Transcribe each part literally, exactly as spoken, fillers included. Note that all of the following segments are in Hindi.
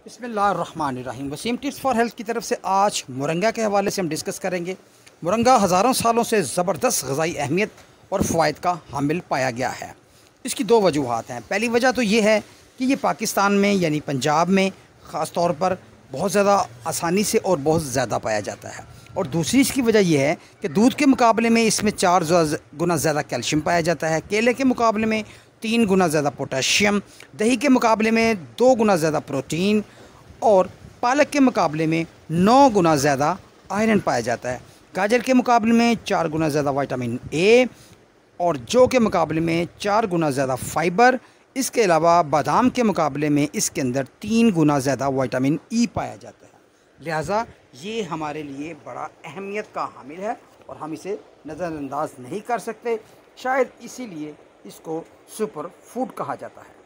बिस्मिल्लाहिर्रहमानिर्रहीम। वसीम टिप्स फॉर हेल्थ की तरफ से आज मुरंगा के हवाले से हम डिस्कस करेंगे। मुरंगा हज़ारों सालों से ज़बरदस्त ग़िज़ाई अहमियत और फ़वाइद का हामिल पाया गया है। इसकी दो वजूहात हैं। पहली वजह तो ये है कि ये पाकिस्तान में यानी पंजाब में ख़ास तौर पर बहुत ज़्यादा आसानी से और बहुत ज़्यादा पाया जाता है, और दूसरी इसकी वजह यह है कि दूध के मुकाबले में इसमें चार गुना ज़्यादा कैल्शियम पाया जाता है, केले के मुकाबले में तीन गुना ज़्यादा पोटाशियम, दही के मुकाबले में दो गुना ज़्यादा प्रोटीन और पालक के मुकाबले में नौ गुना ज़्यादा आयरन पाया जाता है। गाजर के मुकाबले में चार गुना ज़्यादा विटामिन ए और जौ के मुकाबले में चार गुना ज़्यादा फाइबर। इसके अलावा बादाम के मुकाबले में इसके अंदर तीन गुना ज़्यादा विटामिन ई पाया जाता है। लिहाजा ये हमारे लिए बड़ा अहमियत का हामिल है और हम इसे नज़रअंदाज नहीं कर सकते। शायद इसीलिए इसको सुपर फूड कहा जाता है।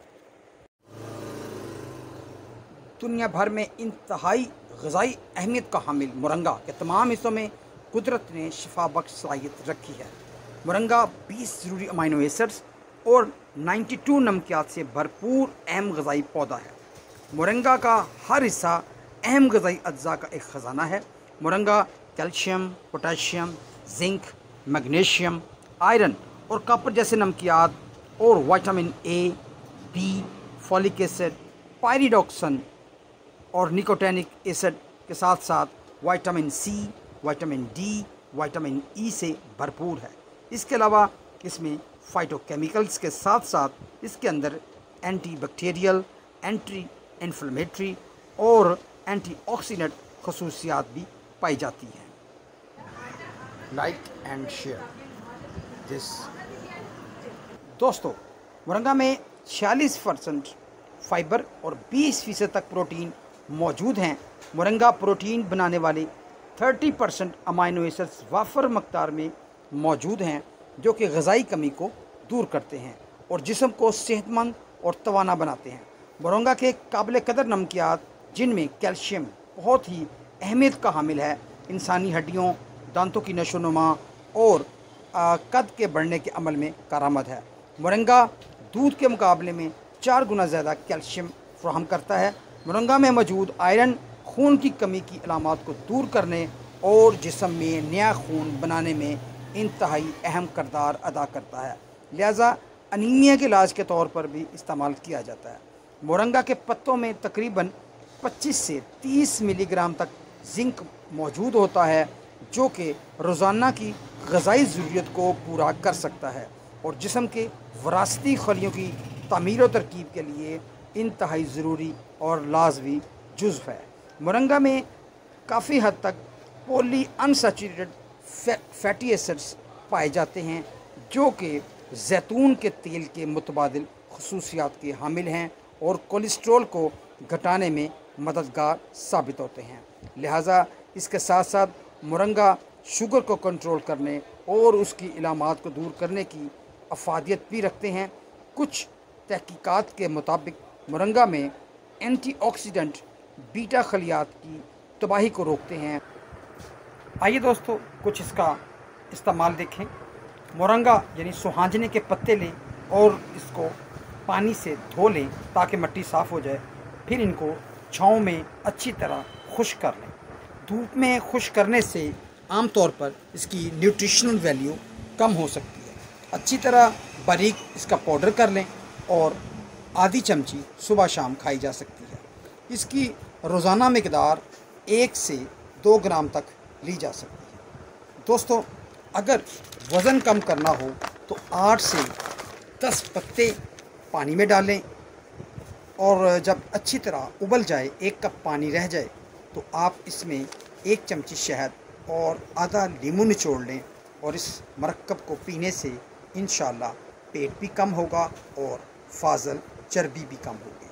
दुनिया भर में इंतहाई ग़िज़ाई अहमियत का हामिल मुरंगा के तमाम हिस्सों में कुदरत ने शिफा बख्श सलाहियत रखी है। मुरंगा बीस ज़रूरी अमीनो एसिड्स और बानवे नमकियात से भरपूर अहम ग़िज़ाई पौधा है। मुरंगा का हर हिस्सा अहम ग़िज़ाई अज्जा का एक ख़जाना है। मुरंगा calcium, potassium, zinc, magnesium, iron और कॉपर जैसे नमकियात और vitamin A, B, folic acid, pyridoxine और निकोटिनिक एसिड के साथ साथ vitamin C, vitamin D, vitamin E से भरपूर है। इसके अलावा इसमें फाइटोकेमिकल्स के साथ साथ इसके अंदर एंटी बैक्टीरियल, एंटी इन्फ्लेमेटरी और एंटीऑक्सीडेंट खसूसियात भी पाई जाती हैं। Like and share this. दोस्तों, मुरंगा में छियालीस परसेंट फाइबर और बीस फ़ीसद तक प्रोटीन मौजूद हैं। मुरंगा प्रोटीन बनाने वाले तीस परसेंट अमीनो एसिड्स वाफर मकदार में मौजूद हैं, जो कि ग़िज़ाई कमी को दूर करते हैं और जिस्म को सेहतमंद और तवाना बनाते हैं। मुरंगा के काबिल कदर नमकियात जिनमें कैल्शियम बहुत ही अहमियत का हामिल है, इंसानी हड्डियों, दांतों की नशोनुमा और आ, कद के बढ़ने के अमल में कारआमद है। मुरंगा दूध के मुकाबले में चार गुना ज़्यादा कैल्शियम फराहम करता है। मुरंगा में मौजूद आयरन खून की कमी की अलामात को दूर करने और जिस्म में नया खून बनाने में इंतहाई अहम किरदार अदा करता है। लिहाजा अनीमिया के इलाज के तौर पर भी इस्तेमाल किया जाता है। मुरंगा के पत्तों में तकरीबन पच्चीस से तीस मिलीग्राम तक जिंक मौजूद होता है, जो कि रोज़ाना की ग़िज़ाई ज़रूरत को पूरा कर सकता है और जिस्म के वरासती खलियों की तामीर और तरकीब के लिए इंतहाई ज़रूरी और लाजमी जुज़्व है। मुरंगा में काफ़ी हद तक पॉली अनसैचुरेटेड फैटी एसिड्स पाए जाते हैं, जो कि जैतून के तेल के मुतबादिल खसूसियात के हामिल हैं और कोलेस्ट्रॉल को घटाने में मददगार साबित होते हैं। लिहाजा इसके साथ साथ मुरंगा शुगर को कंट्रोल करने और उसकी इलामात को दूर करने की अफादियत भी रखते हैं। कुछ तहकीकात के मुताबिक मुरंगा में एंटीऑक्सीडेंट बीटा खलियात की तबाही को रोकते हैं। आइए दोस्तों, कुछ इसका इस्तेमाल देखें। मुरंगा यानी सुहांजने के पत्ते लें और इसको पानी से धो लें ताकि मिट्टी साफ़ हो जाए। फिर इनको छाँव में अच्छी तरह खुश्क कर लें। धूप में खुश्क करने से आम तौर पर इसकी न्यूट्रिशनल वैल्यू कम हो सकती है। अच्छी तरह बारीक इसका पाउडर कर लें और आधी चमची सुबह शाम खाई जा सकती है। इसकी रोज़ाना मिकदार एक से दो ग्राम तक ली जा सकती है। दोस्तों, अगर वज़न कम करना हो तो आठ से दस पत्ते पानी में डालें और जब अच्छी तरह उबल जाए, एक कप पानी रह जाए, तो आप इसमें एक चमची शहद और आधा नींबू निचोड़ लें और इस मरक्कब को पीने से इंशाअल्लाह पेट भी कम होगा और फाजल चर्बी भी कम होगी।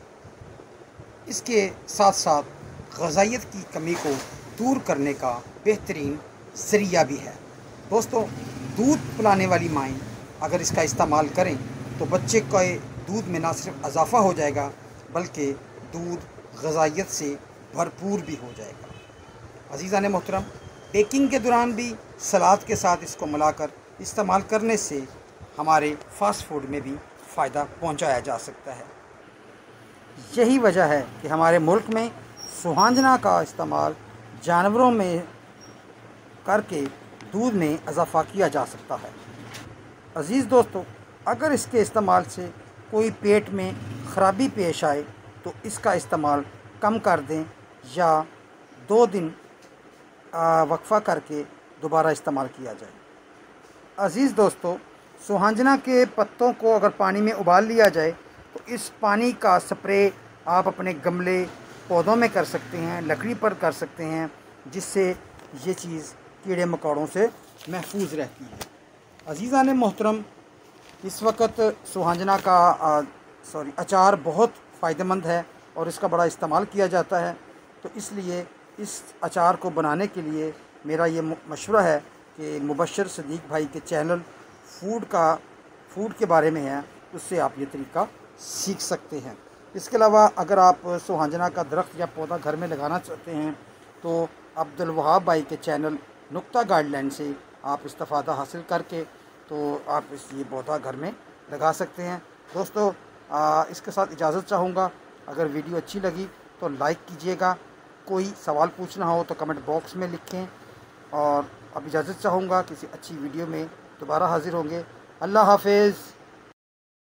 इसके साथ साथ ग़िज़ाइयत की कमी को दूर करने का बेहतरीन ज़रिया भी है। दोस्तों, दूध पिलाने वाली माएँ अगर इसका इस्तेमाल करें तो बच्चे के दूध में ना सिर्फ इजाफ़ा हो जाएगा बल्कि दूध ग़िज़ाइयत से भरपूर भी हो जाएगा। अज़ीज़ान मोहतरम, बेकिंग के दौरान भी सलाद के साथ इसको मिलाकर इस्तेमाल करने से हमारे फ़ास्ट फूड में भी फ़ायदा पहुंचाया जा सकता है। यही वजह है कि हमारे मुल्क में सुहांजना का इस्तेमाल जानवरों में करके दूध में इजाफ़ा किया जा सकता है। अज़ीज़ दोस्तों, अगर इसके इस्तेमाल से कोई पेट में ख़राबी पेश आए तो इसका इस्तेमाल कम कर दें या दो दिन वक्फ़ा करके दोबारा इस्तेमाल किया जाए। अज़ीज़ दोस्तों, सुहांजना के पत्तों को अगर पानी में उबाल लिया जाए तो इस पानी का स्प्रे आप अपने गमले पौधों में कर सकते हैं, लकड़ी पर कर सकते हैं, जिससे ये चीज़ कीड़े मकोड़ों से महफूज रहती है। अज़ीज़ान मोहतरम, इस वक्त सुहांजना का सॉरी अचार बहुत फ़ायदेमंद है और इसका बड़ा इस्तेमाल किया जाता है। तो इसलिए इस अचार को बनाने के लिए मेरा ये मशवरा है कि मुबशर सदीक भाई के चैनल फूड का फूड के बारे में है, उससे आप ये तरीका सीख सकते हैं। इसके अलावा अगर आप सुहांजना का दरख्त या पौधा घर में लगाना चाहते हैं तो अब्दुल वहाब भाई के चैनल नुक्ता गाइडलाइन से आप इस्तिफ़ादा हासिल करके तो आप इस ये पौधा घर में लगा सकते हैं। दोस्तों, आ, इसके साथ इजाज़त चाहूँगा। अगर वीडियो अच्छी लगी तो लाइक कीजिएगा, कोई सवाल पूछना हो तो कमेंट बॉक्स में लिखें, और अब इजाज़त चाहूँगा, किसी अच्छी वीडियो में दोबारा हाज़िर होंगे। अल्लाह हाफ़िज़।